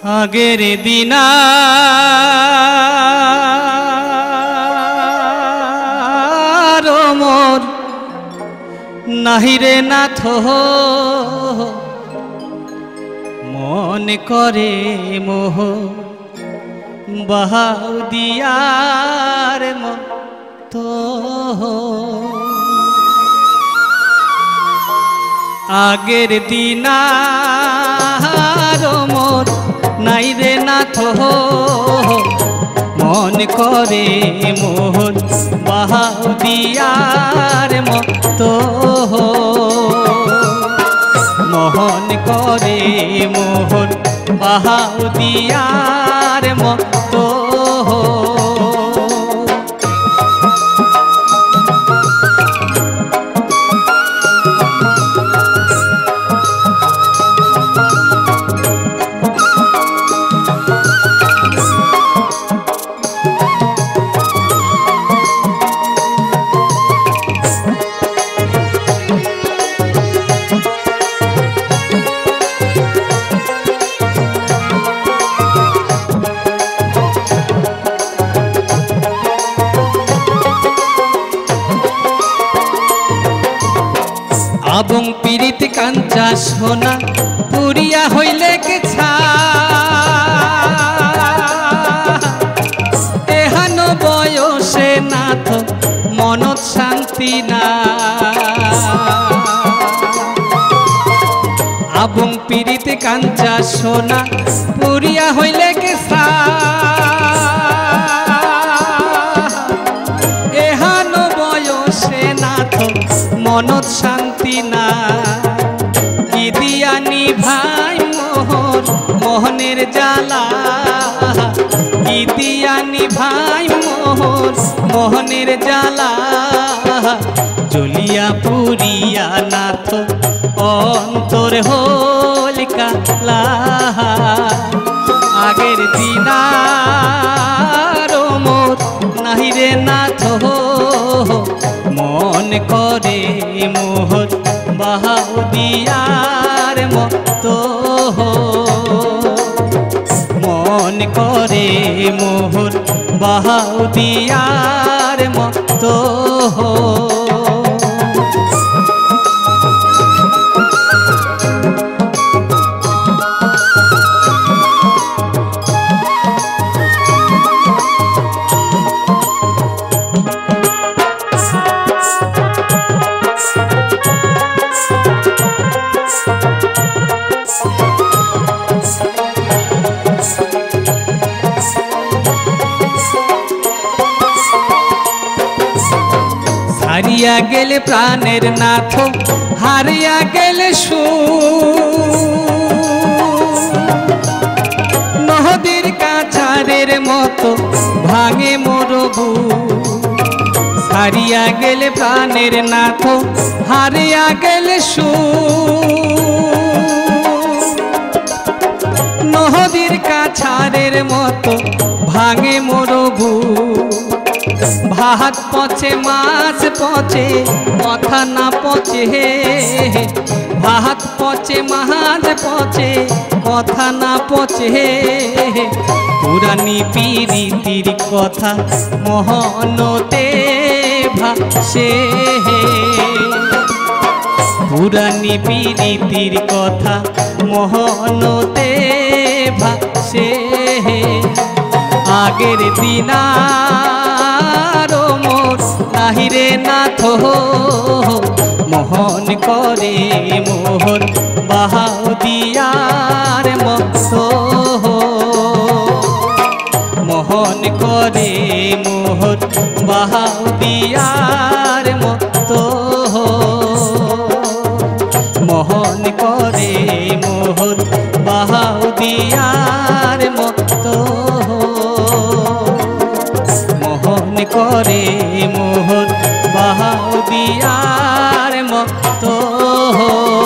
আগের দিন মোর নাহিরে নাথ মন করে মোহ বাহাউ দিয়ার মতো আগের দিন মোর নাইরে নাথ মন করে মোহন বাহাউ দিয়ার মতো মোহন করে মোহন বাহাউ দিয়ার মতো আবং পীড়িত কাঞ্চা সোনা পুরিয়া হইলে কে এহান বয়সে নাথ মনত শান্তি না আবং পীড়িত কাঞ্চা সোনা পুরিয়া হইলে কে এহান বয়সে নাথ মনত শান্তি না কি দিয়ানি ভাই মোহর মোহনের জ্বালা কি দিয়ানি ভাই মোহর মোহনের জ্বালা জ্বলিয়া পুরিয়া নাথ অন্তর হল কালা আগের দিন মোর নাহিরে নাথ মন করে মোহর বাহাউ দিয়ার মতো মন করে মোহর বাহাউ দিয়ার মতো হারিয়া গেলে প্রাণের নাথ হারিয়া গেলে নদীর কাছারের মতো ভাঙে মরবু হারিয়া গেলে প্রাণের নাথ হারিয়া গেলে নদীর কাছারের মতো ভাঙে মরবু ভাত পচে মাছ পচে কথা না পচে ভাত পচে মাছ পচে কথা না পচে পুরানি পীড়িতির কথা মহনতে ভাসে পুরানি পীড়িতির কথা মহনতে ভাসে আগের দিন মোর নাহিরে নাথ মোহন করে মোহর বাহাউ দিয়ার মতো মোহন করে মোহর বাহাউ দিয়ার মতো মোহন করে মোহর বাহাউ দিয়ার মতো মোহন করে মোহর বাহাউ দিয়ার মতো।